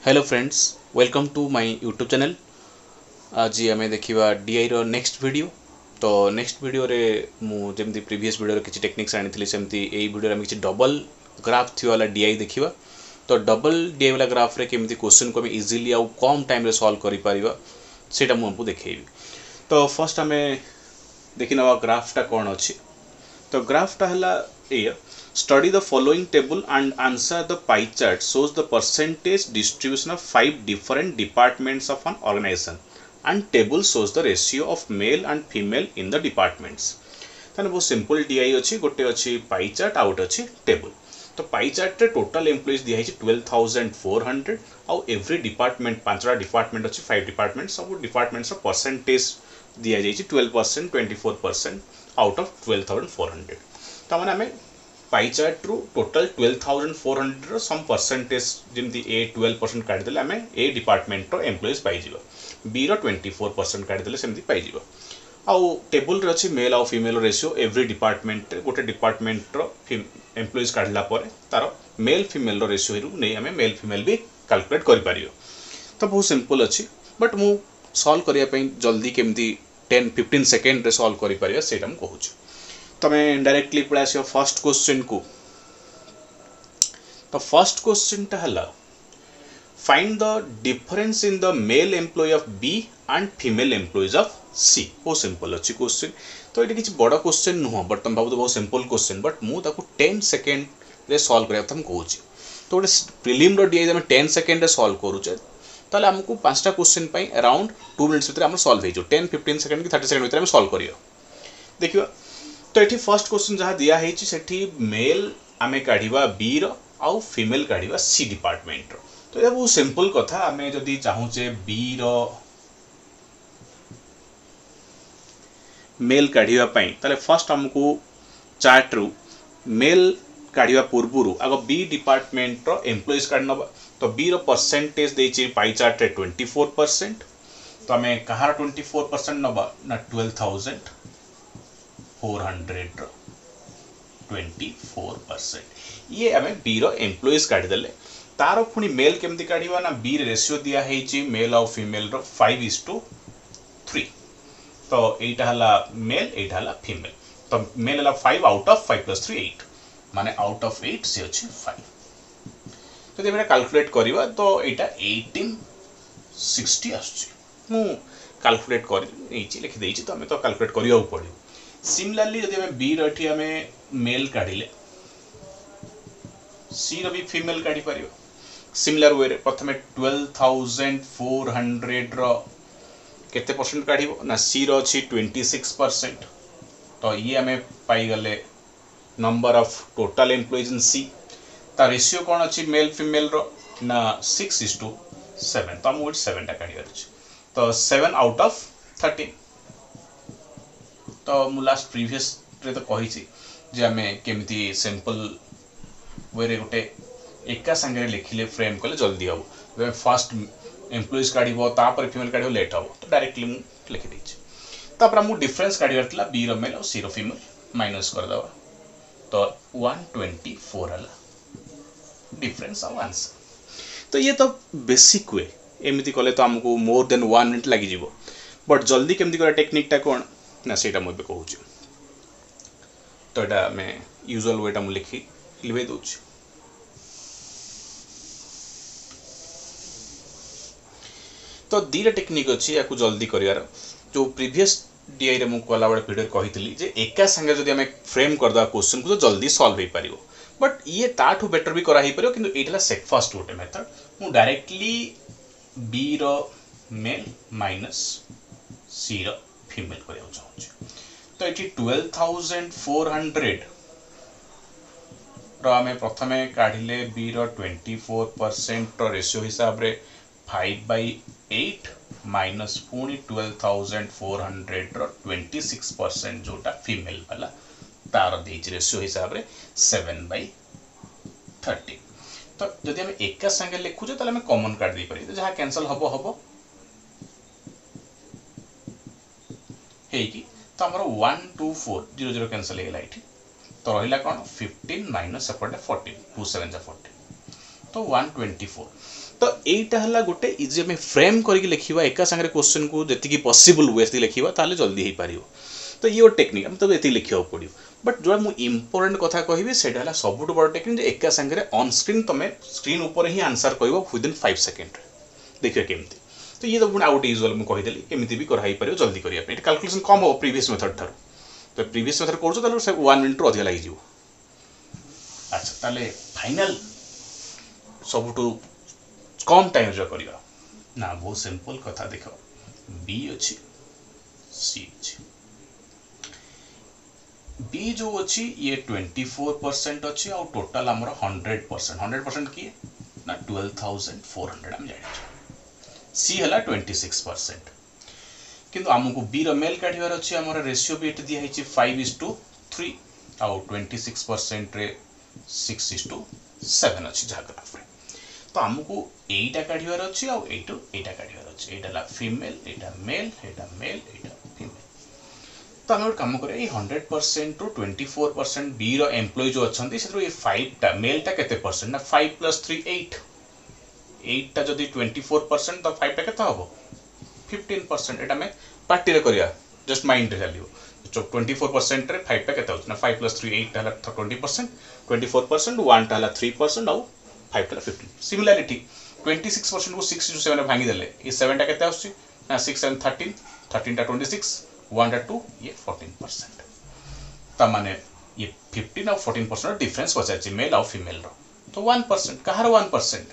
Hello friends, welcome to my YouTube channel. आज आम देखा डीआई रो नेक्स्ट वीडियो। तो नेक्स्ट वीडियो रे मु जेमती प्रीवियस वीडियो किसी टेक्निक्स आनी सेमती एई वीडियो आम किसी डबल ग्राफ थी वाला डीआई देखा। तो डबल डीआई वाला ग्राफ रे केमती क्वेश्चन को इजीली आउ कम टाइम रे सॉल्व करि परिबा सेटा मु हमको देखेबी। तो फर्स्ट आम देखि नवा ग्राफटा कौन अच्छी। तो ग्राफटा है ये study the following table and answer the pie chart shows the percentage distribution of 5 different departments of an organization and table shows the ratio of male and female in the departments। ताने बहुत simple DI अच्छी गोटे अच्छी pie chart आउट अच्छी table. तो pie chart रे total employees दिया है 12,400 आउ एवरी डिपार्टमेंट पांचटा डिपार्टमेंट अच्छी 5 डिपार्टमेंट सब डिपार्टमेंट्स रो परसेंटेज दिया जाय 12% 24% आउट ऑफ 12,400। तो माने हमें पाई चार्ट रु टोटल 12,400 रो सम परसेंटेज जेमती ए 12% काट देले हमें ए डिपार्टमेंट रो एम्प्लॉइज पाई जिवो, बी रो 24% काट देले सेमती पाई जिवो। आउ टेबल रे अछि मेल आउ फीमेल रेशियो एवरी डिपार्टमेंट गोटे डिपार्टमेंट रो एम्प्लॉइज काढला परे तार मेल फीमेल रो रेशियो रु नै हमें मेल फीमेल भी कैलकुलेट करि पारियो। तो बहुत सिंपल अछि बट मु सॉल्व करिया पई जल्दी केमती 10-15 सेकेंड रे सॉल्व करि पारिया सेटा मु कहूछु। तो मैं डायरेक्टली पळा आसी फर्स्ट क्वेश्चन को। तो फर्स्ट क्वेश्चन टा हला find the difference in the male employee of B and female employees of C. बहुत सिंपल अच्छी क्वेश्चन। तो ये किसी बड़ा क्वेश्चन नुह बट तुम भाव बहुत सिंपल क्वेश्चन बट मु ताको 10 सेकेंड रे सॉल्व करया तुम कहूँ। तो गोटे प्रिलिम रो डीआई 10 सेकेंड रे सॉल्व करूचे ताले हमको पांचटा क्वेश्चन पई अराउंड 2 मिनिट्स भीतर हम सॉल्व हो 10-15 सेकेंड कि 30 सेकेंड भीतर हम सॉल्व करियो। देखियो तो ये फर्स्ट क्वेश्चन जहाँ दिया है सेठी मेल आमे काढ़िबा बी रो आउ फीमेल काढ़िबा सी डिपार्टमेंट रो। तो ये बहुत सिंपल कथा। आमे जदी चाहूचे बी रो मेल काढ़िबा पई ताले फर्स्ट हमको चार्ट रु मेल काढ़िबा पूर्वरु आगो बी डिपार्टमेंट रो एम्प्लॉइज काढनबा। तो बी रो परसेंटेज देछि पाई चार्ट रे 24%। तो आमे कहार 24% नबा ना 12,400 रो 24%। ये आमे बी रो एम्प्लॉइज काढी देले। तारो पुनी मेल केमती काढिबा ना बी रेशियो दिया हेछि मेल और फीमेल रो 5:3। तो एटा हला मेल एटा हला फीमेल। तो मेल हला 5 आउट ऑफ 5 + 3 8 माने आउट ऑफ 8 से अछि 5। तो जेबे कैलकुलेट करिबा तो एटा 1860 आछि। मु कैलकुलेट कर एछि लिखि देछि। तो हमें तो कैलकुलेट करियो पड़ियो। सिमिलरली यदि हमें बी रठी हमें मेल काढिले सी रो भी फीमेल काढी परियो सिमिलर वे रे। प्रथमे 12,400 रो केते परसेंट काढिबो ना सी रो अछि 26%। तो ये हमें पाई गले number of total employees in C. ता रेशियो कोन अछि मेल फीमेल रो ना 6:7। तो हम 7 टा काढिबार अछि। तो 7 आउट ऑफ 13। तो मु लास्ट प्रीवियस रे तो कहि छी जे हमें केमती सिंपल वे रे गोटे एका संगे लिखिले फ्रेम कले जल्दी हबो। जे फर्स्ट एम्प्लॉइज काढिबो तापर फीमेल काढिबो लेट हबो। तो डायरेक्टली मु लिखि दै छी। तापर मु डिफरेंस काढिबार तला बी रो मेल और सी रो फीमेल माइनस कर दबा। तो 124 हला डिफरेंस और आंसर। तो ये तो बेसिक वे एमिति कले तो हमको मोर देन 1 मिनिट लागि जिवो। बट जल्दी केमती करा टेक्निक टा कोन ना सेटा मु कहूँ। तो एटा मैं यूजुअल वेटा मु लिखि लिवे दोछ। तो दीटा टेक्निक अछि याकू जल्दी करियार। जो प्रीवियस डीआई रे मु कला बडे वीडियो कहितली जे एका संगे जदी हमें फ्रेम कर दा क्वेश्चन को तो जल्दी सॉल्व हे परियो। बट ये ताठू बेटर भी करा हे परियो किंतु एटला फर्स्ट गोटे मेथड मु डायरेक्टली बी रो मेल माइनस सी रो फीमेल करिया चाहूची। तो ये 12,400 रो हमें प्रथमे काढिले बी रो 24% रो रेशियो हिसाब रे 5/8 माइनस पुणी 12,400 रो 26% जोटा फीमेल वाला तार देछि रेशियो हिसाब रे 7/30। तो जदि हम एका संगे लिखुजे ताले हम कॉमन काट दे पारि। तो जहा कैंसिल हबो हबो हेकी। तो हमर 12400 कैंसिल हेला एठी। तो रहिला कोन 15 माइनस सेपटे 14 2 7 14। तो 124। तो एटा हला गोटे इजी में फ्रेम करके लिखिबा एका संगे क्वेश्चन को जति पॉसिबल वे से लिखिबा ताले जल्दी हो पारियो। तो ये टेक्निक हम तो ये लिखा पड़ो। बट जो मुझे इंपोर्टेंट कथा कहबी सेटा सबुठ बड़ टेक्निक एका संगे ऑन स्क्रीन तुम स्क्रीन ऊपर ही आंसर कहब विदिन 5 सेकेंड देखिए केमती। तो ये तो पुणी आउट यूजुअल मुझे कहीदेली एमती भी कर जल्दी करने कैलकुलेशन कम हो प्रीवियस मेथड ठार। तो प्रीवियस मेथड कर 1 मिनिट रू अधिक लगी। अच्छा ताले फाइनल सबुठ कम टाइम जो करवा ना बहुत सिंपल कथा देख बी अच्छी सी अच्छी बी जो अच्छी ये 24% अच्छी और टोटल आमर 100% किए ना 12,400 आम जान सी है 26% किंतु आमको बी रेल काढ़ार अच्छे आम रेसीो भी दिखाई 5:3 आउ 26% रे 6:7 अच्छी जहाँ ग्राफ। तो आमको एटा काढ़ार अच्छे आईटा काढ़ार अच्छे एटा फीमेल एटा मेल एटा मेल एटा फीमेल। तो आम गोटे कम करें 100% रू 24% बी रो एम्प्लॉय जो अच्छा से 5टा मेलटा के परसेंट ना 5 + 3 8 8टा जदि 24% तो 5टा के हम 15%। एटा में पार्टी करिया जस्ट माइंड रे चलियो 24% रे 5टा के ना 5 + 3 8 टा 20% 24% 1 टा 3% और 5 टा 15। सिमिलरिटी 26% को 6 * 7 भांगी देले ये 7 टा केते आउची ना 6 7 13 13 टा 26 1 टा 2 ये 14%। ता माने ये 15 और 14% डिफरेंस पचाची मेल और फीमेल रो। तो 1% कहार 1%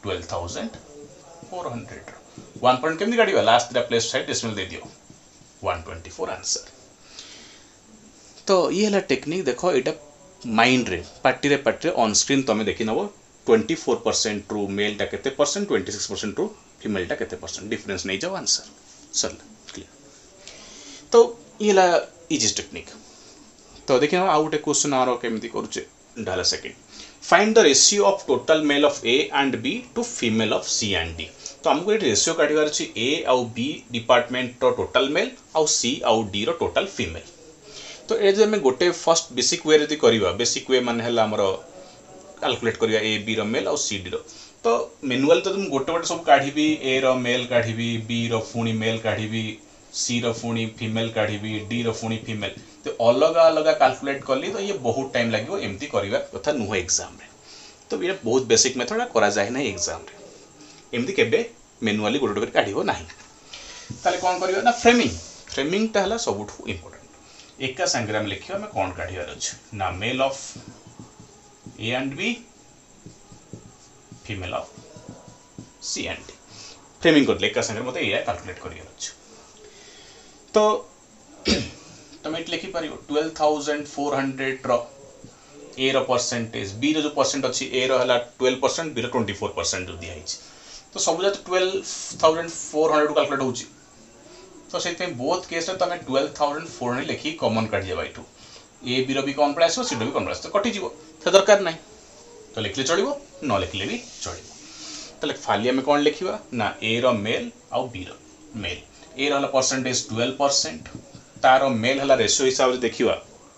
12,400 1% केमती काढिबा लास्ट दा प्लेस साइड डेसिमल दे दियो 124 आंसर। तो ये हला टेक्निक देखो एटा माइंड रे पार्टी ऑन स्क्रीन तमे देखि नबो 24% रू मेल टा केते परसेंट 26% रू फीमेल टा केते परसेंट डिफरेंस नहीं जाओ आंसर चल क्लियर। तो ये ला इजी टेक्निक। तो देखिए आउ गोटे क्वेश्चन आरो केमती करूचे डाला second find the ratio of total male of A and B to female of C and D. तो हमको ये रेशियो काढिबार अछि ए आउ बी डिपार्टमेंट रो टोटल मेल आउ सी आउ डी रो टोटल फीमेल। तो ए जे में गोटे फर्स्ट बेसिक वे रे करिबा बेसिक वे माने हला हमरो कैलकुलेट करिया ए बी रो मेल और सी डी रो। तो मैनुअल तो तुम गोटे गोटे सब काढिबी ए रो मेल काढिबी बी रो फुणी मेल काढिबी सी रो फुणी फीमेल काढिबी डी रो फुणी फीमेल। तो अलग अलग कैलकुलेट कली तो ये बहुत टाइम लागिवो एमती करिवा कथा नुह एग्जाम रे। तो ये बहुत बेसिक मेथड करा जाय ना एग्जाम रे एमती केबे मैनुअली गोटे गोटे काढिबो नाही। ताले कोन करिवा ना फ्रेमिंग ता हला सबुठ इंपोर्टेंट। एका संगे हम लिखियो हम कोन काढिबार अछि ना male of A and B female of C and D framing कर लेका संगे मते ए कैलकुलेट करियो अछि। तो तुम ये लिखि पारियो 12,400 रो ए रो परसेंटेज बी रो जो परसेंट अछि ए रो हला 12% बी रो 24% जो दिया हिच। तो सब जत 12,400 टू कैलकुलेट होउची। तो सेते बोथ केस रे तमे 12,400 लिखि कॉमन काट जे बाइटू ए बी रो भी कॉमन पड़ासो सी रो भी कॉमन पड़ासो तो कटि जीवो तो दरकार नाही। तो लिखले चलिबो न लिखले भी चलिबो। तो फाली में कौन लिखिबा ना ए रो मेल और बी रो मेल ए रो परसेंटेज 12% तारो मेल हला रेशियो हिसाब से देखिबा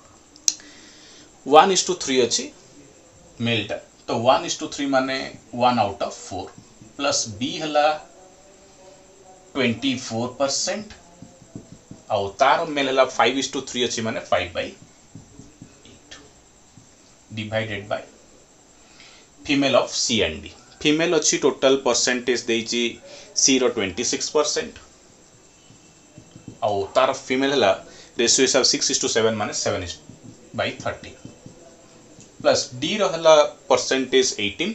1:3 अछि मेल टा। तो 1:3 माने 1 आउट ऑफ 4 प्लस बी हला 24% और तारो मेल हला 5:3 अछि माने 5/8 divided by female of C and D. Female अच्छी टोटल परसेंटेज देइची सी रो 26% और तार फीमेल हला रेशियो हिसाब 6:7 माने 7/13 प्लस डी रो हला परसेंटेज 18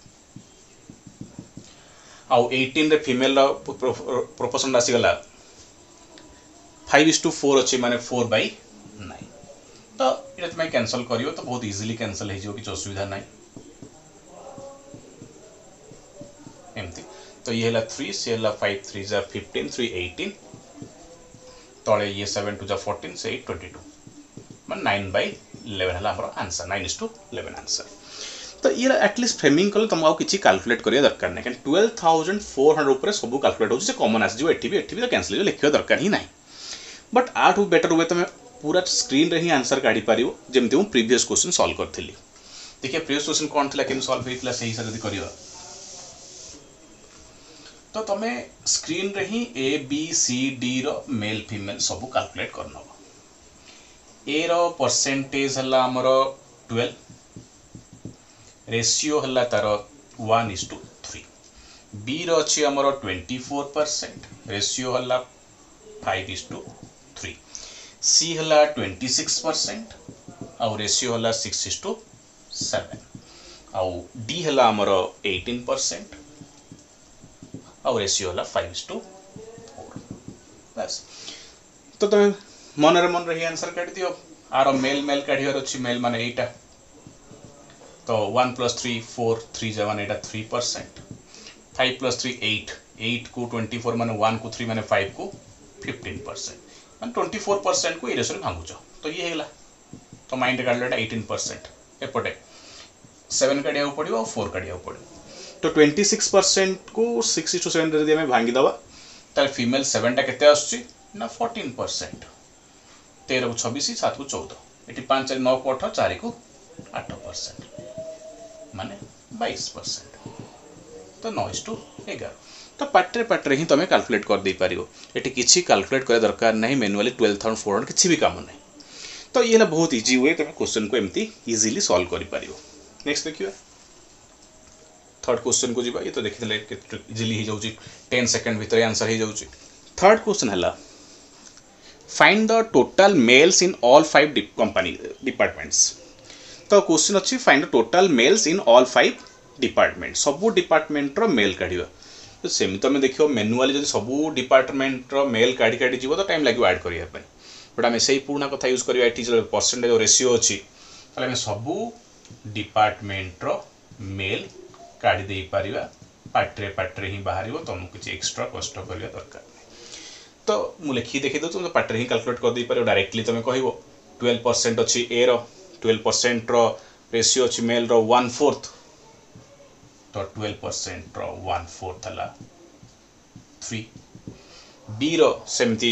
और 18 रे फीमेल रो प्रोपोर्शन आसी गला 5:4 अच्छी माने 4/9। तो ये तुम कैंसल करियो तो बहुत इजीली कैंसल हो कि असुविधा नहीं एमती। तो ये हला 3 से हला 5 3 जा 15 3 18 तळे ये 7 2 जा 14 से 8 22 मान 9/11 हला हमर आंसर 9:11 आंसर। तो ये एटलीस्ट फ्रेमिंग कल तुम किसी कैलकुलेट करिया दरकार नहीं 12,400 ऊपर सब कैलकुलेट हो कॉमन आस एठी भी तो कैंसिल लिखिया दरकार ही नहीं। बट आठू बेटर हुए तुम पूरा स्क्रीन रे ही आंसर काढी पारियो जेमति हम प्रीवियस क्वेश्चन सॉल्व करथिली। देखिए प्रीवियस क्वेश्चन कोन थिला केन सॉल्व हेतिला सही से जदी करियो तो तुम स्क्रीन रे ही ए बी सी डी रो मेल फीमेल सब कैलकुलेट करनब। ए रो परसेंटेज हला हमर 12, रेशियो हला तार 1:3। बी रो अछि हमर 24%, रेशियो हला 5:3। सी हला 26% आउ रेशियो हला 6:7। आउ डी हला हमर 18% आउ रेशियो हला 5:4। बस तो तुम मन रे मन रही आंसर काट दियो। आरो मेल मेल काढियार अछि, मेल माने एटा तो 1 + 3 4 3 जवान एटा 3%। 5 + 3 8 8 को 24 माने 1 को 3 माने 5 को 15%, माने 24% को ए रेशियो भांगुछ। तो ये हेला तो माइंड काढलेटा 18%। एपटे 7 काढिया पड़िबो 4 काढिया पड़िबो। तो 26% को 6:7 रे जदि हम भांगी दबा त फीमेल 7 टा केते आछी ना 14%। 13 को 26 7 को 14 एटी 5 9 को 8 4 को 8% माने 22%। तो 9:11। तो पाट्रे ही तुम कैलकुलेट कर दे पारिबो। एटी किछि कैलकुलेट करे दरकार नहीं, मैनुअली 12,400 किछि भी काम नहीं। तो ये बहुत इजी वे तुम क्वेश्चन को एमती इजीली सॉल्व कर पारिबो। नेक्स्ट देखियो थर्ड क्वेश्चन को जीवा। ये तो देखिले इजीली हो जाउची, 10 सेकंड भीतर आंसर हो जाउची। थर्ड क्वेश्चन हला find the total males in all 5 company departments. तो क्वेश्चन अच्छी find the total males in all 5 department. सबू डिपार्टमेंट रो मेल काढिबा। तो सेम तुम देखियो मैनुअली जदि सबू डिपार्टमेंट रो मेल काढी काढी जीवो तो टाइम लागियो ऐड करिया पे। बट आम से पुराना कथा यूज करिया, एटी जो परसेंटेज रेशियो अच्छी ताले सबू डिपार्टमेंट रो मेल काढी दे पारिबा। पाट्रे ही बाहर तुमको किसी एक्स्ट्रा कष्ट करिया दरकार। तो मु लिखी देखी दो, तुम पाट्रे ही कैलकुलेट कर दे पारो डायरेक्टली। तुम कहबो 12% अच्छी ए रो, 12% रो रेशियो अच्छी मेल रो 1/4। तो 12% रो 1/4 हला 3। बी रो सेमती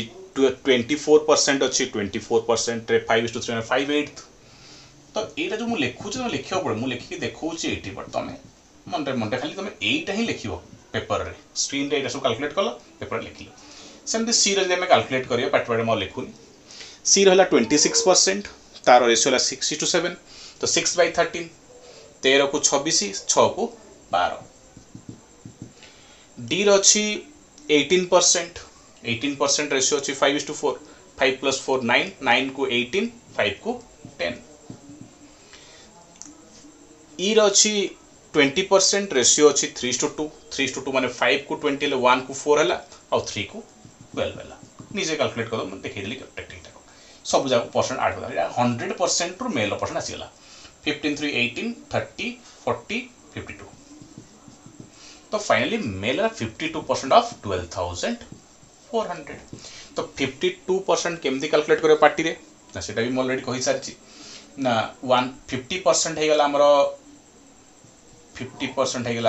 24% अच्छी, 24% रे 5:3 5/8। तो एटा जो मु लिखु छ लिखियो पड़े, मु लिखि देखौची एटी, बट तमे मन रे खाली तमे एटा ही लिखियो पेपर रे। स्क्रीन रे एटा सब कैलकुलेट कलो, पेपर रे लिखिलो। सेमती सी रे जे मैं कैलकुलेट करियो पाठ म लिखुनी। सी रे हला 26%, तार रेशियो हला 6:7। तो 6/13, 13 को 26 6 को 12। डी रो अछि 18%, 18% रेशियो अछि 5:4। 5 + 4 9, 9 को 18, 5 को 10। ई रो अछि 20%, रेशियो अछि 3:2। 3:2 माने 5 को 20 ले 1 को 4 हला और 3 को 12 हला। निजे कैलकुलेट कर दो, देखै देली टेक्निक टाको सब जाको परसेंट ऐड कर। 100% रो मेल परसेंट आसीगला 15 3 18 30 40 52। तो फाइनली मेल 52% ऑफ 12,400। तो 52% केमती कैलकुलेट करियो पार्टी रे ना, सेटा भी ऑलरेडी कहि सारची ना। 50% हे गला हमरो 50% है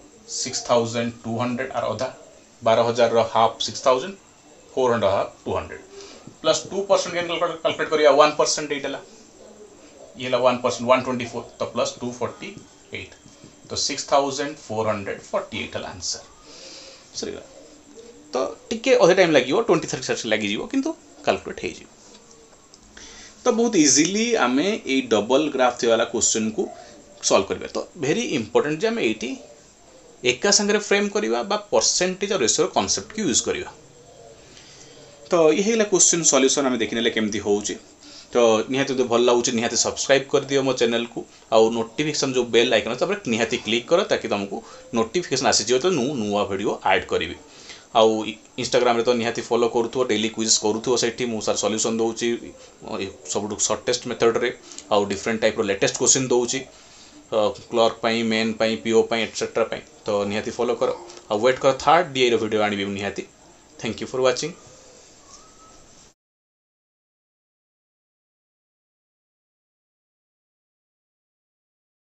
6,200 और अधा 12,000 रो हाफ 6,400 हाफ 200 प्लस 2% कैलकुलेट करिया 1% एटला ये 1% 124 तो प्लस 248 तो 6,448 हला आंसर सरीला। तो टिके अधे टाइम लागियो 20-30 सेकंड लागि जिवो किंतु कैलकुलेट हे जिवो। तो बहुत इजीली आमे ए डबल ग्राफ वाला क्वेश्चन को सॉल्व करिबा। तो वेरी इंपोर्टेंट जे आमे एटी एका संगे फ्रेम करिबा बा परसेंटेज और रेशियो कांसेप्ट की यूज करिबा। तो ये हेला क्वेश्चन सॉल्यूशन आमे देखिनेले केमती होउची। तो निहाती तो भल लागुची निहाती सब्सक्राइब कर दियो मो चैनल को और नोटिफिकेशन जो बेल आइकन तब निहाती क्लिक करो ताकि तुमको नोटिफिकेशन आसी जियो तो नुआ वीडियो ऐड करिवि। आउ इंस्टाग्राम रे तो निहाती फॉलो करूथो, डेली क्विज करूथो, सेठी मु सर सॉल्यूशन दोउची सबटु शॉर्टेस्ट मेथड रे आउ डिफरेंट टाइप रो लेटेस्ट क्वेश्चन दोउची क्लर्क पाई, मेन पाई, पीओ पाई एटसेट्रा पाई। तो निहाती फॉलो करो और वेट करो थर्ड डीआई रो वीडियो आनी निहाती। Thank you for watching.